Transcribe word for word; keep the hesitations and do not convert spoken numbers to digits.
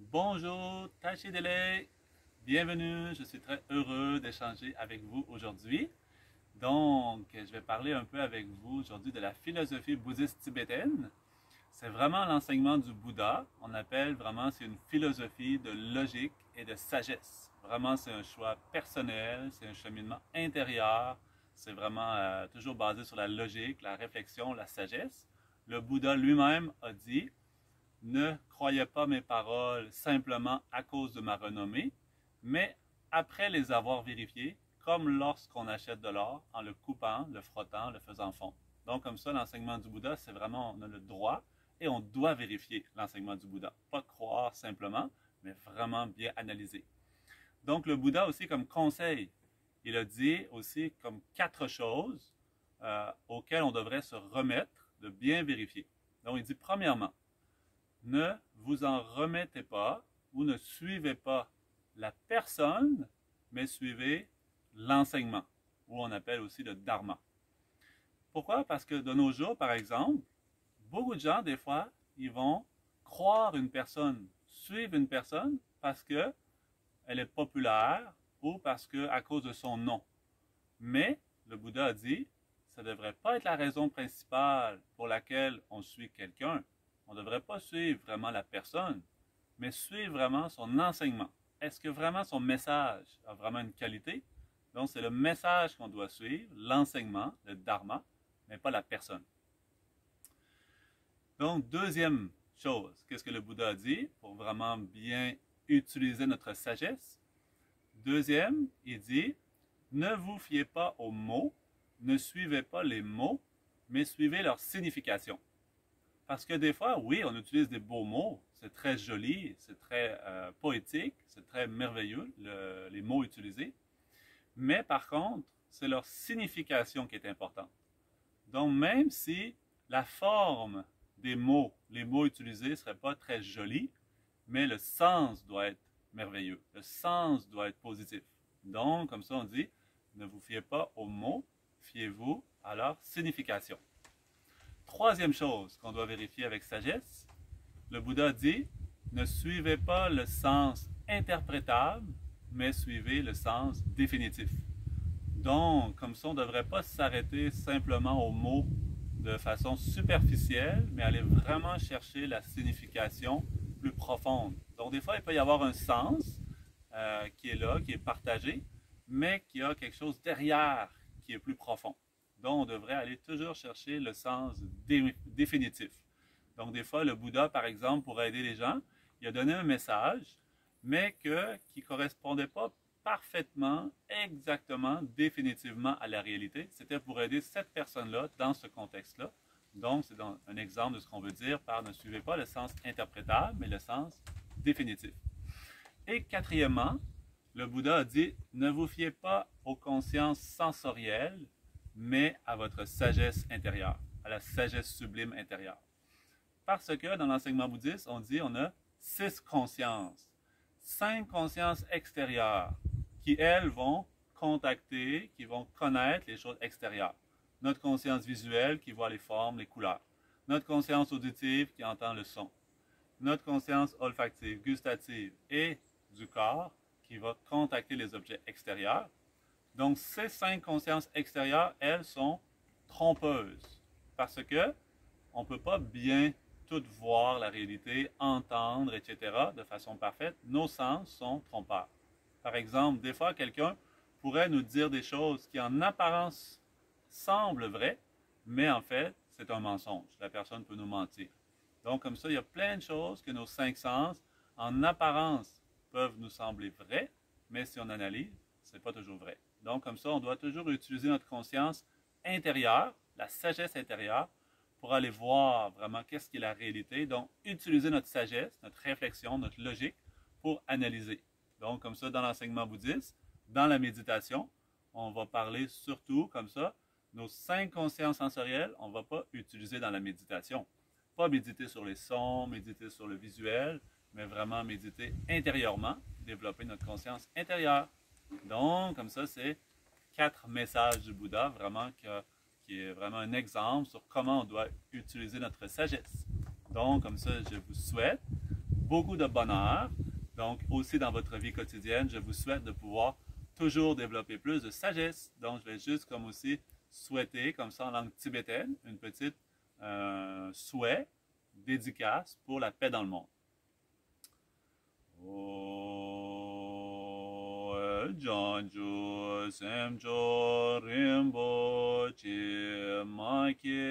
Bonjour, Tachidele, bienvenue, je suis très heureux d'échanger avec vous aujourd'hui. Donc, je vais parler un peu avec vous aujourd'hui de la philosophie bouddhiste tibétaine. C'est vraiment l'enseignement du Bouddha, on appelle vraiment, c'est une philosophie de logique et de sagesse. Vraiment, c'est un choix personnel, c'est un cheminement intérieur, c'est vraiment euh, toujours basé sur la logique, la réflexion, la sagesse. Le Bouddha lui-même a dit: ne croyez pas mes paroles simplement à cause de ma renommée, mais après les avoir vérifiées, comme lorsqu'on achète de l'or, en le coupant, le frottant, le faisant fondre. Donc comme ça, l'enseignement du Bouddha, c'est vraiment, on a le droit et on doit vérifier l'enseignement du Bouddha. Pas croire simplement, mais vraiment bien analyser. Donc le Bouddha aussi comme conseil, il a dit aussi comme quatre choses euh, auxquelles on devrait se remettre, de bien vérifier. Donc il dit premièrement, ne vous en remettez pas ou ne suivez pas la personne, mais suivez l'enseignement, ou on appelle aussi le dharma. Pourquoi? Parce que de nos jours, par exemple, beaucoup de gens, des fois, ils vont croire une personne, suivre une personne parce qu'elle est populaire ou parce que à cause de son nom. Mais le Bouddha a dit, ça ne devrait pas être la raison principale pour laquelle on suit quelqu'un. On ne devrait pas suivre vraiment la personne, mais suivre vraiment son enseignement. Est-ce que vraiment son message a vraiment une qualité? Donc, c'est le message qu'on doit suivre, l'enseignement, le dharma, mais pas la personne. Donc, deuxième chose, qu'est-ce que le Bouddha a dit pour vraiment bien utiliser notre sagesse? Deuxième, il dit, ne vous fiez pas aux mots, ne suivez pas les mots, mais suivez leur signification. Parce que des fois, oui, on utilise des beaux mots, c'est très joli, c'est très euh, poétique, c'est très merveilleux, le, les mots utilisés. Mais par contre, c'est leur signification qui est importante. Donc, même si la forme des mots, les mots utilisés ne seraient pas très jolis, mais le sens doit être merveilleux, le sens doit être positif. Donc, comme ça, on dit, ne vous fiez pas aux mots, fiez-vous à leur signification. Troisième chose qu'on doit vérifier avec sagesse, le Bouddha dit, ne suivez pas le sens interprétable, mais suivez le sens définitif. Donc, comme ça, on ne devrait pas s'arrêter simplement aux mots de façon superficielle, mais aller vraiment chercher la signification plus profonde. Donc, des fois, il peut y avoir un sens euh, qui est là, qui est partagé, mais qui a quelque chose derrière qui est plus profond. Donc, on devrait aller toujours chercher le sens dé définitif. Donc, des fois, le Bouddha, par exemple, pour aider les gens, il a donné un message, mais que, qui ne correspondait pas parfaitement, exactement, définitivement à la réalité. C'était pour aider cette personne-là dans ce contexte-là. Donc, c'est un exemple de ce qu'on veut dire par ne suivez pas le sens interprétable, mais le sens définitif. Et quatrièmement, le Bouddha a dit, ne vous fiez pas aux consciences sensorielles, mais à votre sagesse intérieure, à la sagesse sublime intérieure. Parce que dans l'enseignement bouddhiste, on dit on a six consciences, cinq consciences extérieures qui, elles, vont contacter, qui vont connaître les choses extérieures. Notre conscience visuelle qui voit les formes, les couleurs. Notre conscience auditive qui entend le son. Notre conscience olfactive, gustative et du corps qui va contacter les objets extérieurs. Donc, ces cinq consciences extérieures, elles sont trompeuses parce que on ne peut pas bien tout voir la réalité, entendre, et cetera de façon parfaite. Nos sens sont trompeurs. Par exemple, des fois, quelqu'un pourrait nous dire des choses qui en apparence semblent vraies, mais en fait, c'est un mensonge. La personne peut nous mentir. Donc, comme ça, il y a plein de choses que nos cinq sens, en apparence, peuvent nous sembler vraies, mais si on analyse, ce n'est pas toujours vrai. Donc, comme ça, on doit toujours utiliser notre conscience intérieure, la sagesse intérieure, pour aller voir vraiment qu'est-ce qui est la réalité. Donc, utiliser notre sagesse, notre réflexion, notre logique pour analyser. Donc, comme ça, dans l'enseignement bouddhiste, dans la méditation, on va parler surtout comme ça, nos cinq consciences sensorielles, on ne va pas utiliser dans la méditation. Pas méditer sur les sons, méditer sur le visuel, mais vraiment méditer intérieurement, développer notre conscience intérieure. Donc, comme ça, c'est quatre messages du Bouddha, vraiment, qui, a, qui est vraiment un exemple sur comment on doit utiliser notre sagesse. Donc, comme ça, je vous souhaite beaucoup de bonheur. Donc, aussi dans votre vie quotidienne, je vous souhaite de pouvoir toujours développer plus de sagesse. Donc, je vais juste comme aussi souhaiter, comme ça en langue tibétaine, une petite euh, souhait, dédicace pour la paix dans le monde. O Janju Semjo Rimbo Chi Ma Ki